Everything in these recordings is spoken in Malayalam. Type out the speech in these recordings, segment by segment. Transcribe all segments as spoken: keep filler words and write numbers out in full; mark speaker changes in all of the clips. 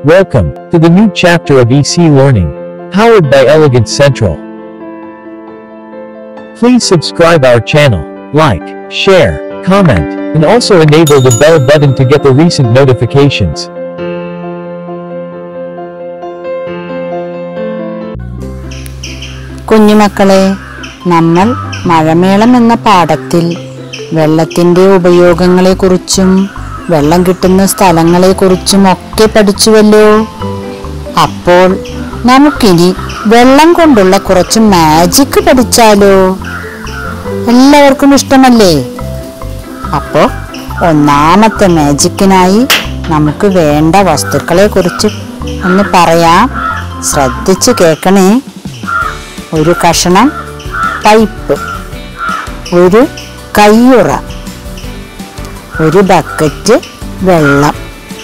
Speaker 1: Welcome to the new chapter of E C Learning, powered by Elegance Central. Please subscribe our channel, like, share, comment, and also enable the bell button to get the recent notifications.
Speaker 2: കുഞ്ഞുമക്കളെ, നമ്മൾ മഴമേളം എന്ന പാഠത്തിൽ വെള്ളത്തിന്റെ ഉപയോഗങ്ങളെക്കുറിച്ചും വെള്ളം കിട്ടുന്ന സ്ഥലങ്ങളെക്കുറിച്ചും ഒക്കെ പഠിച്ചുവല്ലോ. അപ്പോൾ നമുക്കിനി വെള്ളം കൊണ്ടുള്ള കുറച്ച് മാജിക് പഠിച്ചാലോ? എല്ലാവർക്കും ഇഷ്ടമല്ലേ? അപ്പോൾ ഒന്നാമത്തെ മാജിക്കിനായി നമുക്ക് വേണ്ട വസ്തുക്കളെ കുറിച്ച് ഒന്ന് പറയാം. ശ്രദ്ധിച്ച് കേൾക്കണേ. ഒരു കഷണം പൈപ്പ്, ഒരു കയ്യുറ, ഒരു ബക്കറ്റ് വെള്ളം.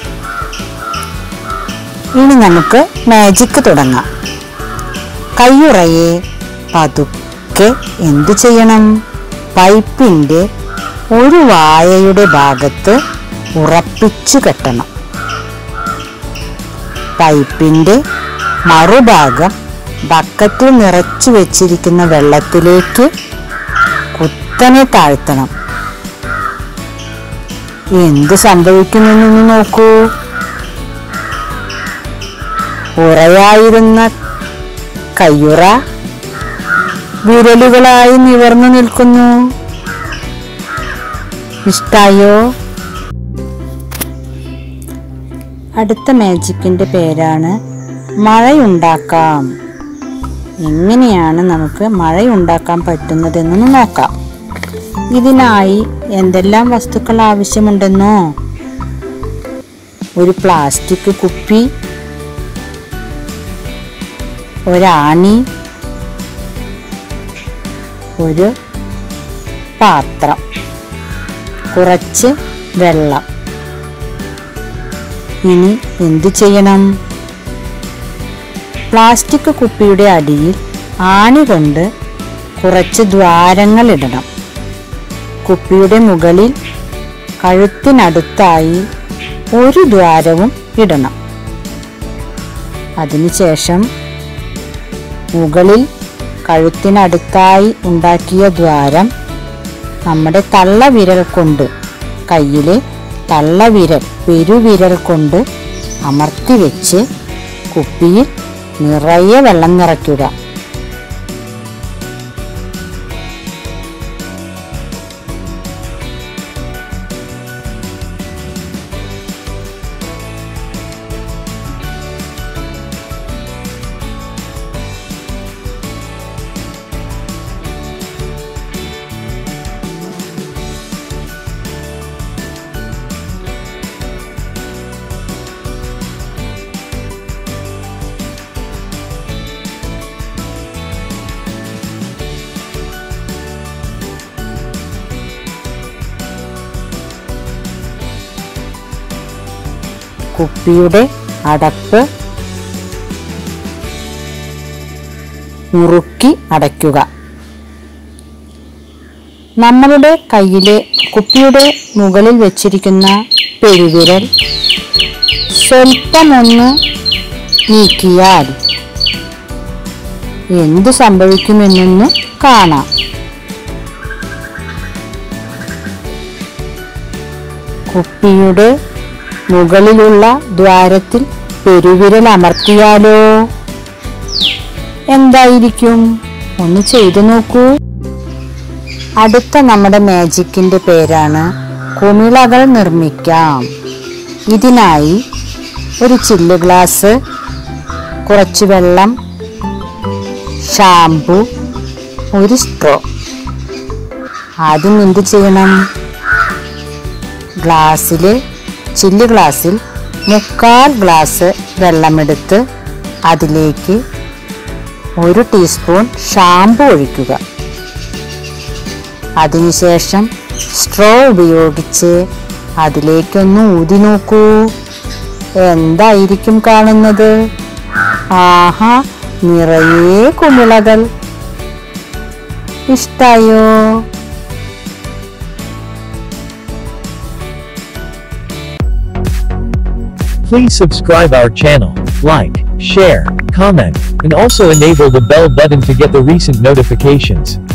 Speaker 2: ഇനി നമുക്ക് മാജിക് തുടങ്ങാം. കയ്യുറയെ പതുക്കെ എന്തു ചെയ്യണം? പൈപ്പിൻ്റെ ഒരു വായയുടെ ഭാഗത്ത് ഉറപ്പിച്ചു കെട്ടണം. പൈപ്പിൻ്റെ മറുഭാഗം ബക്കറ്റിൽ നിറച്ചു വെച്ചിരിക്കുന്ന വെള്ളത്തിലേക്ക് കുത്തനെ താഴ്ത്തണം. എന്ത് സംഭവിക്കുമെന്നൊന്ന് നോക്കൂ. ഉറയായിരുന്ന കയ്യുറ വിരലുകളായി നിവർന്നു നിൽക്കുന്നു. ഇഷ്ടായോ? അടുത്ത മാജിക്കിന്റെ പേരാണ് മഴയുണ്ടാക്കാം. എങ്ങനെയാണ് നമുക്ക് മഴയുണ്ടാക്കാൻ പറ്റുന്നതെന്ന് നോക്കാം. ഇതിനായി എന്തെല്ലാം വസ്തുക്കൾ ആവശ്യമുണ്ടെന്നോ? ഒരു പ്ലാസ്റ്റിക് കുപ്പി, ഒരാണി, ഒരു പാത്രം, കുറച്ച് വെള്ളം. ഇനി എന്തു ചെയ്യണം? പ്ലാസ്റ്റിക് കുപ്പിയുടെ അടിയിൽ ആണി കൊണ്ട് കുറച്ച് ദ്വാരങ്ങൾ ഇടണം. കുപ്പിയുടെ മുകളിൽ കഴുത്തിനടുത്തായി ഒരു ദ്വാരവും ഇടണം. അതിനുശേഷം മുകളിൽ കഴുത്തിനടുത്തായി ഉണ്ടാക്കിയ ദ്വാരം നമ്മുടെ തള്ളവിരൽ കൊണ്ട്, കയ്യിലെ തള്ളവിരൽ പെരുവിരൽ കൊണ്ട് അമർത്തി വെച്ച് കുപ്പിയിൽ നിറയെ വെള്ളം നിറയ്ക്കുക. കുപ്പിയുടെ അടപ്പ് മുറുക്കി അടയ്ക്കുക. നമ്മളുടെ കയ്യിലെ കുപ്പിയുടെ മുകളിൽ വെച്ചിരിക്കുന്ന പെരുവിരൽ സ്വൽപ്പമൊന്ന് നീക്കിയാൽ എന്തു സംഭവിക്കുമെന്നൊന്ന് കാണാം. കുപ്പിയുടെ മുകളിലുള്ള ദ്വാരത്തിൽ പെരുവിരൽ അമർത്തിയാലോ എന്തായിരിക്കും? ഒന്ന് ചെയ്തു നോക്കൂ. അടുത്ത നമ്മുടെ മാജിക്കിന്റെ പേരാണ് കുമിളകൾ നിർമ്മിക്കാം. ഇതിനായി ഒരു ചില്ല് ഗ്ലാസ്, കുറച്ച് വെള്ളം, ഷാംപൂ, ഒരു സ്ട്രോ. ആദ്യം എന്ത് ചെയ്യണം? ഗ്ലാസ്സിൽ ചില്ല് ഗ്ലാസ്സിൽ മുക്കാൽ ഗ്ലാസ് വെള്ളമെടുത്ത് അതിലേക്ക് ഒരു ടീസ്പൂൺ ഷാംപൂ ഒഴിക്കുക. അതിനുശേഷം സ്ട്രോ ഉപയോഗിച്ച് അതിലേക്കൊന്ന് ഊതി നോക്കൂ. എന്തായിരിക്കും കാണുന്നത്? ആഹാ, നിറയെ കുമിളകൾ. ഇഷ്ടായോ?
Speaker 1: Please subscribe our channel, like, share, comment, and also enable the bell button to get the recent notifications.